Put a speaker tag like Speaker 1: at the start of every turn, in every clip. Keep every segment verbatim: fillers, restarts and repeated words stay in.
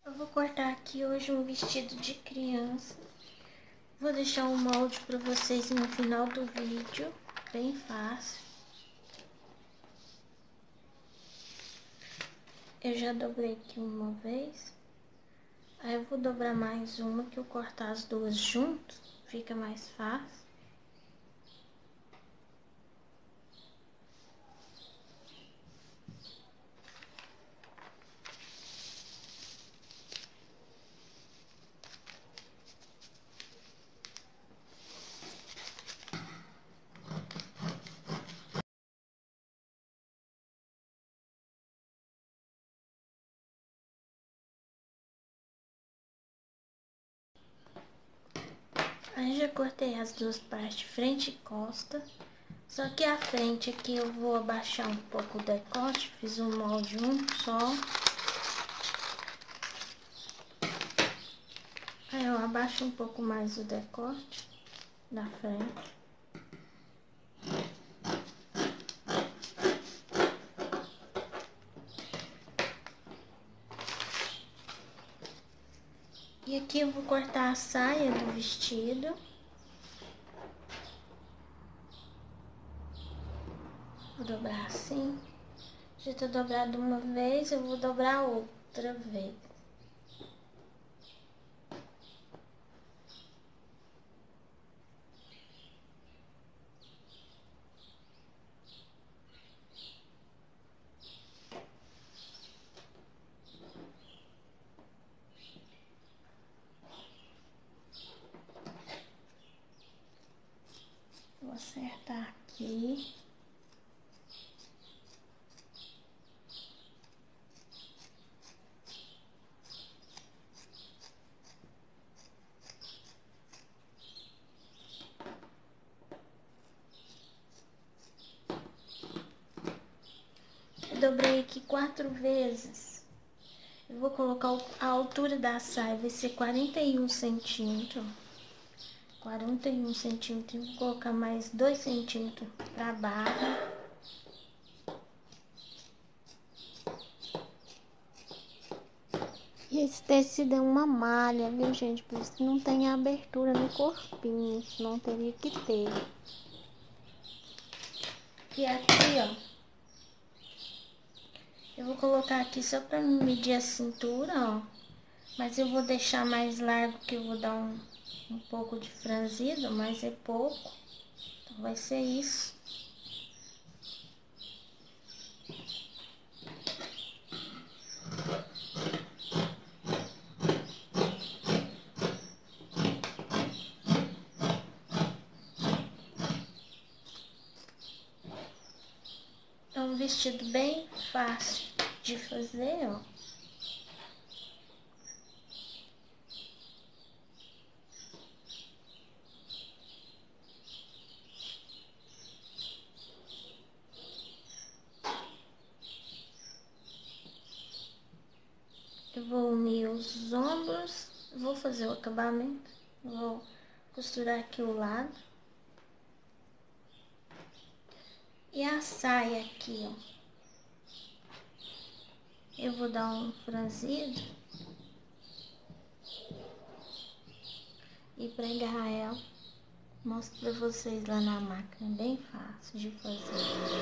Speaker 1: Eu vou cortar aqui hoje um vestido de criança. Vou deixar um molde para vocês no final do vídeo, bem fácil. Eu já dobrei aqui uma vez. Aí eu vou dobrar mais uma, que eu cortar as duas juntas, fica mais fácil. Aí já cortei as duas partes, frente e costa. Só que a frente aqui eu vou abaixar um pouco o decote, fiz um molde um só. Aí eu abaixo um pouco mais o decote da frente. E aqui eu vou cortar a saia do vestido. Vou dobrar assim. Já tô dobrado uma vez, eu vou dobrar outra vez. Vou acertar aqui. Eu dobrei aqui quatro vezes. Eu vou colocar a altura da saia, vai ser quarenta e um centímetros. quarenta e um centímetros, vou colocar mais dois centímetros pra barra.
Speaker 2: E esse tecido é uma malha, viu, gente? Por isso que não tem abertura no corpinho, não teria que ter.
Speaker 1: E aqui, ó, eu vou colocar aqui só pra medir a cintura, ó. Mas eu vou deixar mais largo, que eu vou dar um, um pouco de franzido, mas é pouco. Então vai ser isso. É um vestido bem fácil de fazer, ó. Eu vou unir os ombros, vou fazer o acabamento, vou costurar aqui o lado. E a saia aqui, ó, eu vou dar um franzido e pregar ela. Mostro pra vocês lá na máquina, bem fácil de fazer.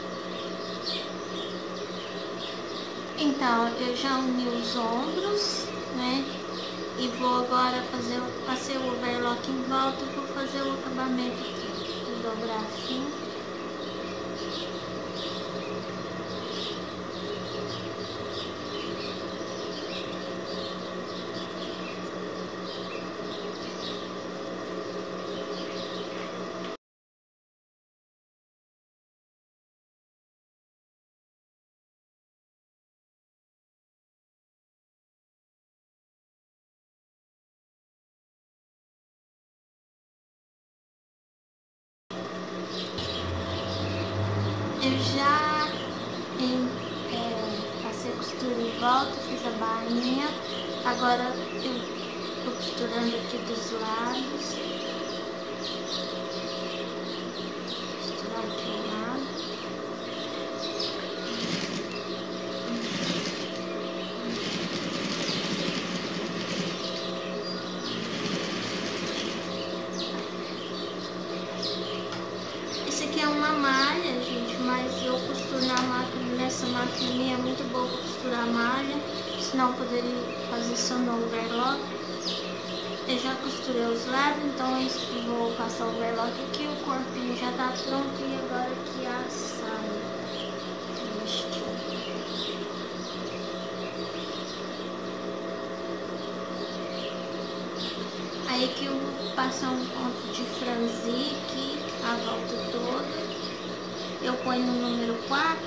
Speaker 1: Então, eu já uni os ombros, né? E vou agora fazer, passei o overlock em volta, vou fazer o acabamento aqui. Vou dobrar assim. Eu já em, é, passei a costura em volta, fiz a barrinha. Agora eu tô costurando aqui dos lados. Costurar aqui o lado. a máquina, nessa máquina é muito boa para costurar a malha, senão eu poderia fazer só no overlock. Eu já costurei os lados, então eu vou passar o overlock aqui, o corpinho já tá pronto e agora aqui a saia do vestido. Aí aqui eu vou passar um ponto de franzir aqui a volta toda. Eu ponho no número quatro.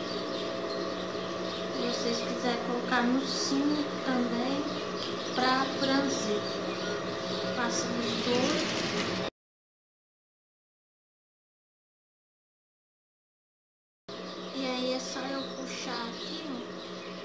Speaker 1: Se vocês quiserem colocar no cinco também, pra franzir. Passo nos dois. E aí é só eu puxar aqui, ó.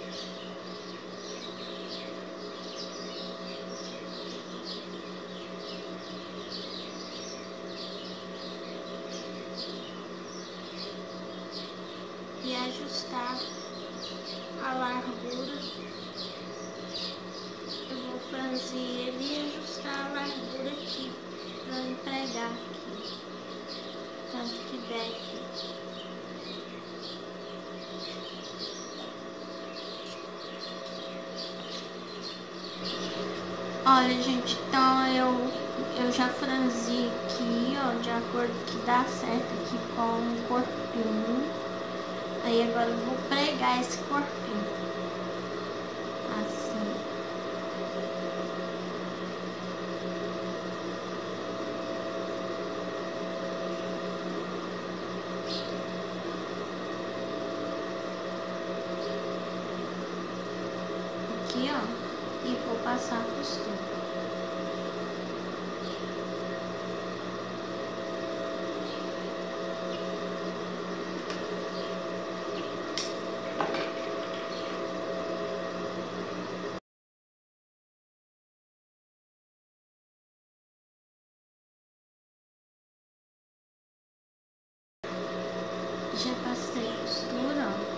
Speaker 1: E ajustar a largura. Eu vou franzir ele e ajustar a largura aqui, para empregar aqui, tanto que der aqui. Olha, gente, então eu, eu já franzi aqui, ó, de acordo que dá certo aqui com o corpinho. Aí agora eu vou pregar esse corpinho, assim. Aqui, ó, e vou passar a costura. Já passei a costura, ó.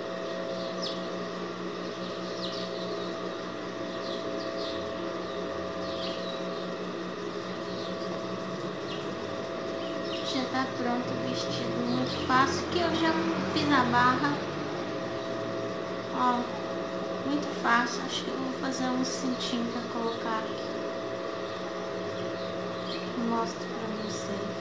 Speaker 1: Já tá pronto o vestido, muito fácil, que eu já fiz a barra, ó, muito fácil. Acho que eu vou fazer um cintinho pra colocar aqui, mostro pra vocês.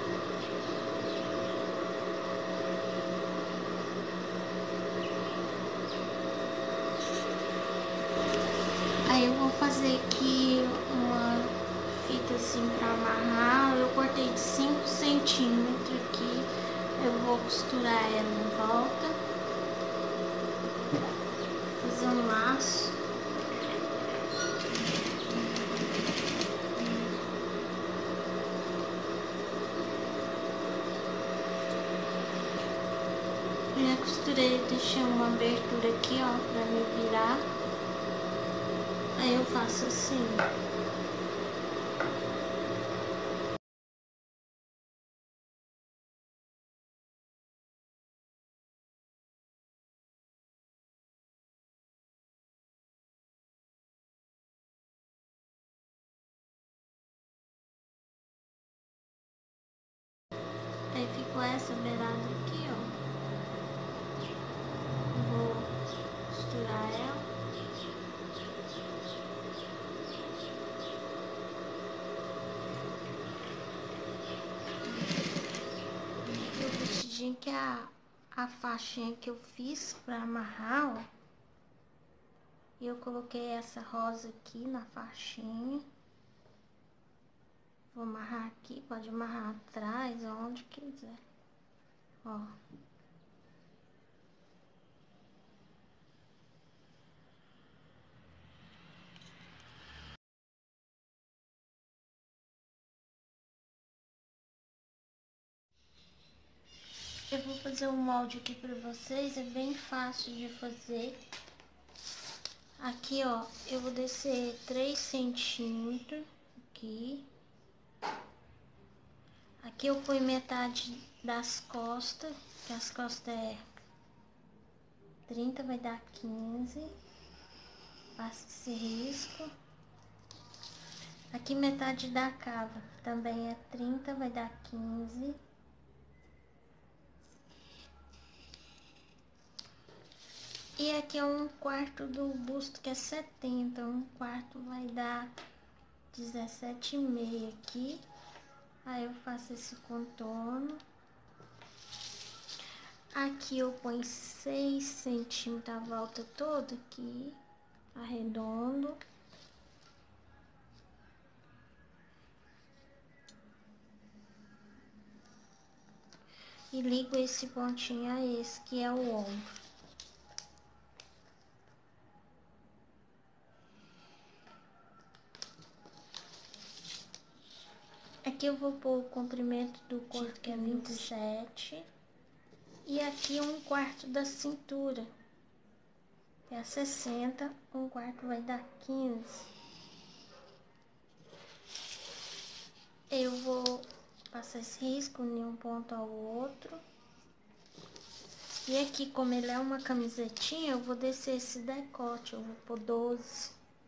Speaker 1: Aí eu vou fazer aqui uma fita assim pra amarrar. Eu cortei de cinco centímetros aqui. Eu vou costurar ela em volta, fazer um laço. Já costurei, deixei uma abertura aqui, ó, pra me virar. Aí eu faço assim. Aí ficou essa beirada aqui, ó. Vou costurar ela. Aqui o vestidinho que é a, a faixinha que eu fiz pra amarrar, ó. E eu coloquei essa rosa aqui na faixinha. Vou amarrar aqui, pode amarrar atrás, onde quiser. Ó. Eu vou fazer um molde aqui pra vocês, é bem fácil de fazer. Aqui, ó, eu vou descer três centímetros aqui. Aqui eu ponho metade das costas, que as costas é trinta, vai dar quinze. Passa esse risco. Aqui metade da cava também é trinta, vai dar quinze. E aqui é um quarto do busto que é setenta, um quarto vai dar dezessete e meio aqui. Aí eu faço esse contorno. Aqui eu ponho seis centímetros a volta toda aqui, arredondo. E ligo esse pontinho a esse, que é o ombro. Aqui eu vou pôr o comprimento do corpo, que é vinte e sete. E aqui um quarto da cintura, que é sessenta. Um quarto vai dar quinze. Eu vou passar esse risco de um ponto ao outro. E aqui, como ele é uma camisetinha, eu vou descer esse decote. Eu vou pôr doze.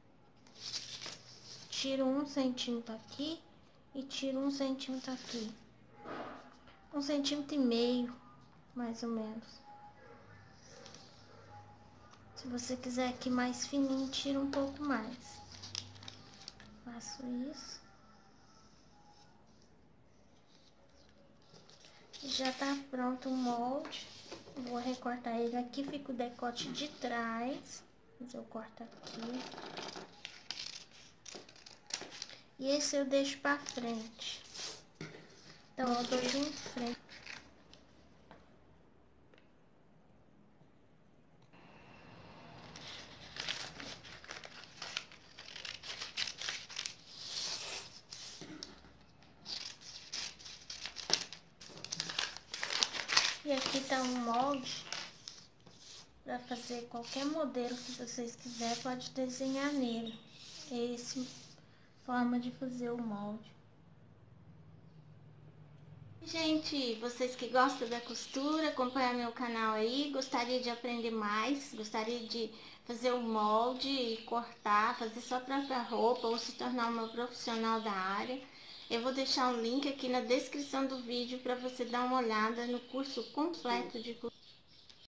Speaker 1: Tiro um centímetro aqui e tiro um centímetro aqui. Um centímetro e meio, mais ou menos. Se você quiser aqui mais fininho, tira um pouco mais. Faço isso. Já tá pronto o molde. Vou recortar ele aqui, fica o decote de trás. Mas eu corto aqui. E esse eu deixo pra frente. Então, eu dou de em frente. E aqui tá um molde para fazer qualquer modelo que vocês quiserem, pode desenhar nele. É essa forma de fazer o molde. Gente, vocês que gostam da costura, acompanhar meu canal aí, gostaria de aprender mais, gostaria de fazer o molde e cortar, fazer sua própria roupa ou se tornar uma profissional da área. Eu vou deixar um link aqui na descrição do vídeo para você dar uma olhada no curso completo de costura.